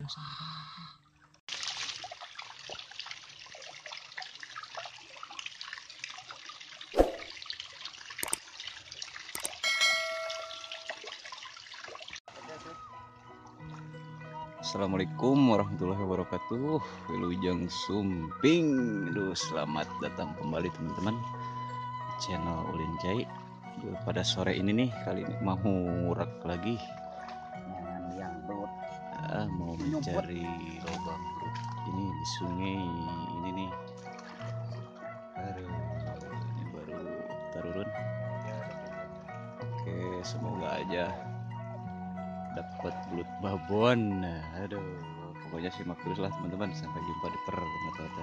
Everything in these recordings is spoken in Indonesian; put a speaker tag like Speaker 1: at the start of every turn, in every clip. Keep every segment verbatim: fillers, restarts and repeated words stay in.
Speaker 1: Assalamualaikum warahmatullahi wabarakatuh. Wilujeng Sumping. Aduh, selamat datang kembali teman-teman channel Ulin Cai. Pada sore ini nih, kali ini mau ngurak lagi
Speaker 2: yang belut,
Speaker 1: ah, mau mencari lubang belut ini di sungai ini nih. Aduh, ini baru turun. Oke, semoga aja dapat belut babon. Nah, aduh, pokoknya simak terus lah teman-teman, sampai jumpa di permata.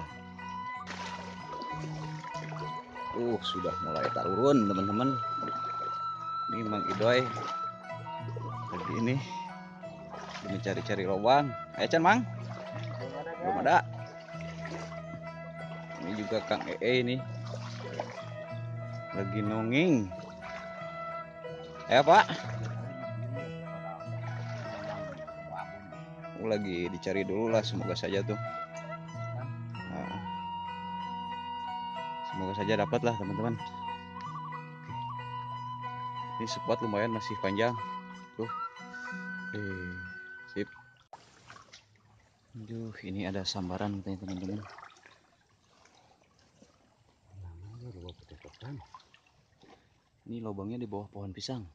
Speaker 1: Uh sudah mulai turun teman-teman. Ini Mang Idoy lagi ini mencari-cari lubang. Ayo Chan Mang, belum ada. Ini juga Kang Ee ini lagi nonging. Ayo Pak, lagi dicari dulu lah, semoga saja tuh nah, semoga saja dapat lah teman-teman. Ini spot lumayan masih panjang tuh. Eh, sip. Aduh, ini ada sambaran katanya teman-teman. Ini lubangnya di bawah pohon pisang.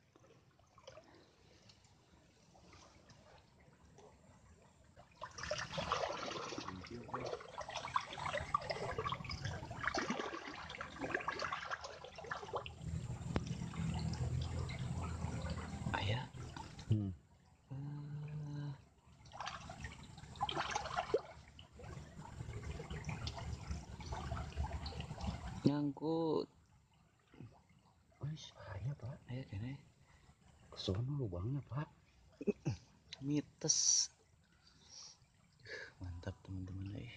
Speaker 1: Ayah. Hmm. Uh, nyangkut.
Speaker 2: Wis, ayah Pak.
Speaker 1: Ayah kene.
Speaker 2: Kesono lubangnya Pak.
Speaker 1: Mites. Mantap teman-teman eh.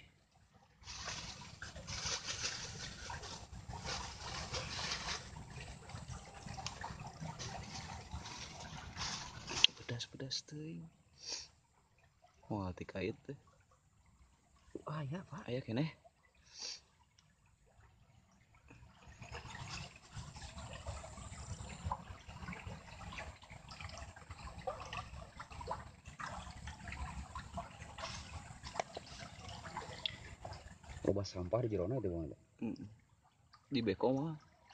Speaker 1: Pedas-pedas tuh. Wah, tikait tuh.
Speaker 2: Ayah Pak.
Speaker 1: Ayah kene.
Speaker 2: Loba sampah di jerona itu Bang.
Speaker 1: Mm. Di beko mah.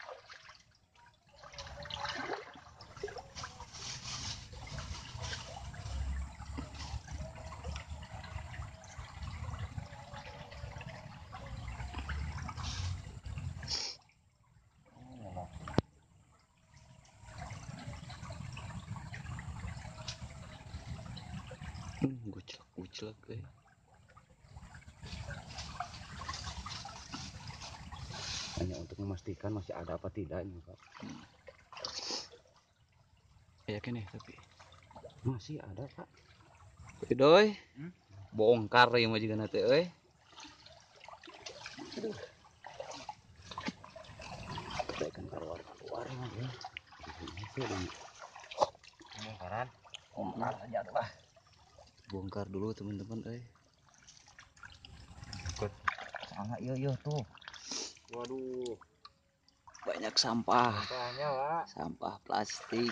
Speaker 1: Hmm, guclek-guclek eh.
Speaker 2: Hanya untuk memastikan masih ada apa tidaknya Pak.
Speaker 1: Hmm. Yakin nih tapi
Speaker 2: Masih ada Pak.
Speaker 1: Idoy,
Speaker 2: Hmm?
Speaker 1: bongkar yang majikan hati euy.
Speaker 2: Kebaikan keluar keluar mah ya. Itu di bongkaran. Bongkar aja tuh lah.
Speaker 1: Bongkar dulu teman-teman euy.
Speaker 2: Ikut sana iya iya tuh. Waduh,
Speaker 1: Banyak sampah.
Speaker 2: sampahnya Pak.
Speaker 1: Sampah plastik.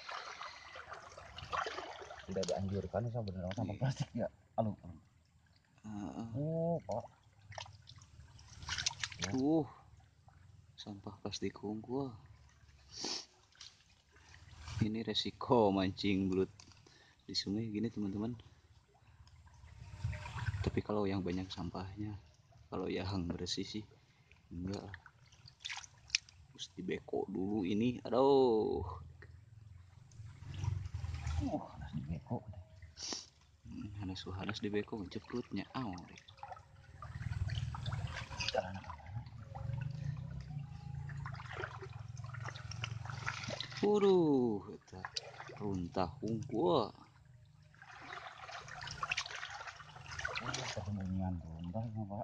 Speaker 2: Tidak dianjurkan sebenarnya sampah plastik ya. Aduh.
Speaker 1: Uh,
Speaker 2: Oh, Pak.
Speaker 1: uh, sampah plastik unggul. Ini resiko mancing belut di sungai gini teman-teman. Tapi kalau yang banyak sampahnya, kalau yang bersih sih enggak. Terus dibeko dulu ini, aduh.
Speaker 2: Uh, harus dibeko.
Speaker 1: Hmm, hanas hanas dibeko ngejeprutnya, aw. Waduh, eta runtah unggul.
Speaker 2: Ketemuan runtah ya Pak.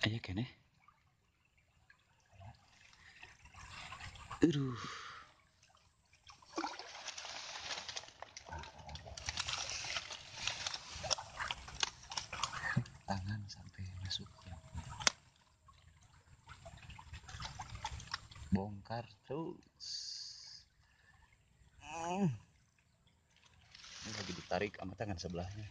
Speaker 1: Ayo kene. Aduh. Tangan sampai masuk. Bongkar terus. Hmm. Ini lagi ditarik sama tangan sebelahnya.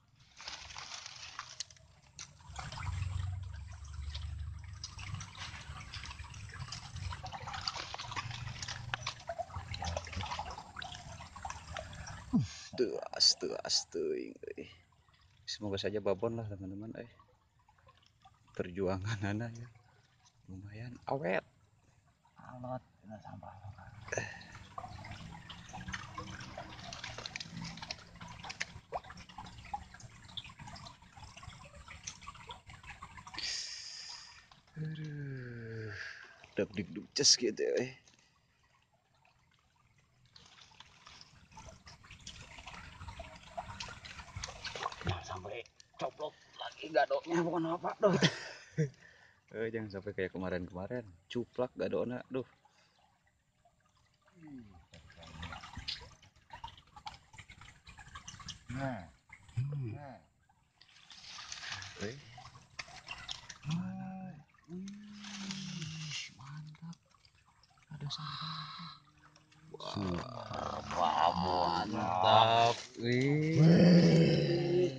Speaker 1: Tuh, astu, astu. Semoga saja babon lah teman-teman. Eh, perjuangan anak ya, lumayan awet.
Speaker 2: Alot, ini sampah.
Speaker 1: Aduh, dap dik duk ces gitu eh.
Speaker 2: Nah, sampai coplok lagi gadoknya bukan apa doh.
Speaker 1: Eh, jangan sampai kayak kemarin-kemarin cuplak gadokna, duh.
Speaker 2: Nah,
Speaker 1: Hmm.
Speaker 2: nah.
Speaker 1: Eh.
Speaker 2: Nah.
Speaker 1: Wih, mantap. Ada sampah.
Speaker 2: Wah,
Speaker 1: Babon,
Speaker 2: babon.
Speaker 1: mantap. Wih.
Speaker 2: Wih.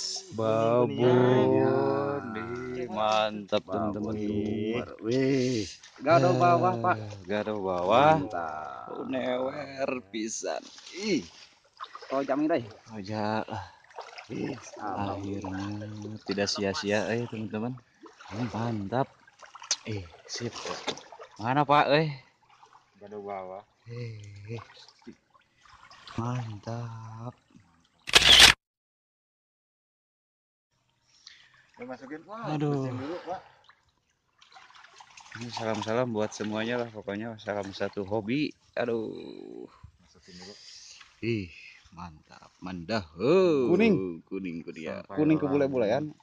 Speaker 1: Babon, nih mantap teman-teman.
Speaker 2: Wih, gado bawah pak.
Speaker 1: Gado bawah.
Speaker 2: Mantap.
Speaker 1: Oh, newer pisan. Ih,
Speaker 2: Oh jamin deh.
Speaker 1: oh ya lah. Akhirnya tidak sia-sia eh teman-teman. Mantap. Eh, sip. Mana Pak eh?
Speaker 2: Gado bawah.
Speaker 1: Eh, mantap.
Speaker 2: Masukin.
Speaker 1: Aduh.
Speaker 2: Dulu, Pak.
Speaker 1: Ini salam-salam buat semuanya lah pokoknya, salam satu hobi. Aduh.
Speaker 2: Masukin dulu.
Speaker 1: Ih, mantap. Mandah. Oh,
Speaker 2: Kuning.
Speaker 1: kuning kuning.
Speaker 2: Kuning ke bule-bulean.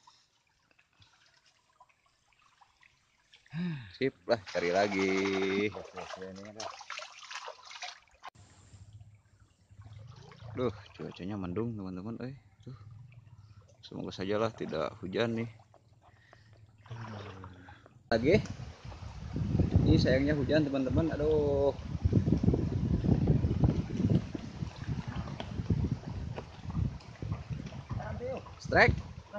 Speaker 1: Sip lah, cari lagi. Duh, cuacanya mendung teman-teman. Eh, tuh. Semoga sajalah tidak hujan nih. Lagi. Ini sayangnya hujan teman-teman. Aduh. Strike.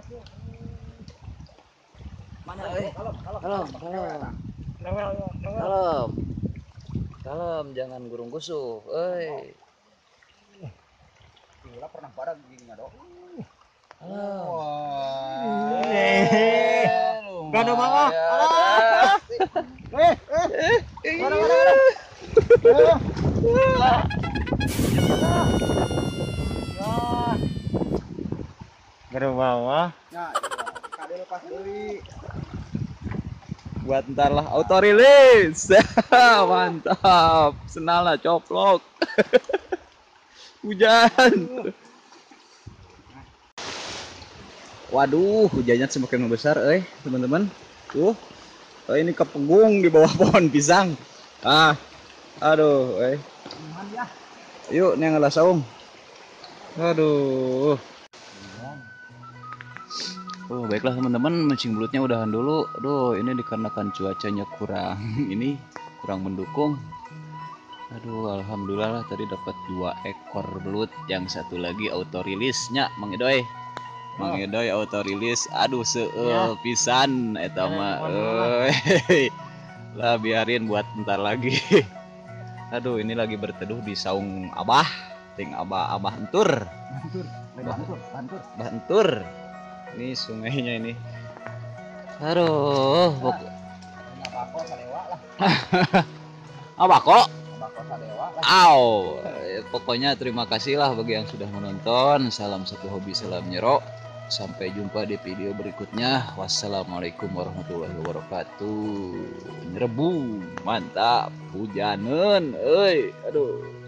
Speaker 2: Mana eh? Kalem, kalem,
Speaker 1: Kalem, kalem. Kalem. Kalem, jangan gurung gusuh. Eh.
Speaker 2: Gila pernah barang gini enggak dong?
Speaker 1: Kalem.
Speaker 2: Gado bawah. Eh, eh. Mana mana mana. Gado bawah. Ya, kade lepas deui.
Speaker 1: Buat ntar lah auto release. Mantap. Senala coplok. Hujan. Waduh, hujannya semakin membesar eh teman-teman. Tuh. Oh, ini kepegung di bawah pohon pisang. Ah. Aduh, eh. Yuk, nih ngalah saung. Aduh. Oh, baiklah teman-teman, mancing belutnya udahan dulu. Aduh, ini dikarenakan cuacanya kurang ini kurang mendukung. Aduh, alhamdulillah lah tadi dapat dua ekor belut, yang satu lagi auto rilisnya Mang Edoy. Mang Edoy auto rilis. Aduh, seueul pisan eta mah. Euy. Lah biarin buat bentar lagi. Aduh, ini lagi berteduh di saung Abah. Ting Abah Abah entur.
Speaker 2: Bantur, bantur, bantur.
Speaker 1: Bantur. Ini sungainya ini. Aduh, pok
Speaker 2: Bako sadewa lah.
Speaker 1: apa kok?
Speaker 2: Bako sadewa lah.
Speaker 1: Aw, pokoknya terima kasih lah bagi yang sudah menonton. Salam satu hobi, salam nyerok. Sampai jumpa di video berikutnya. Wassalamualaikum warahmatullahi wabarakatuh. Nyerebu, mantap. Hujanan, euy. Aduh.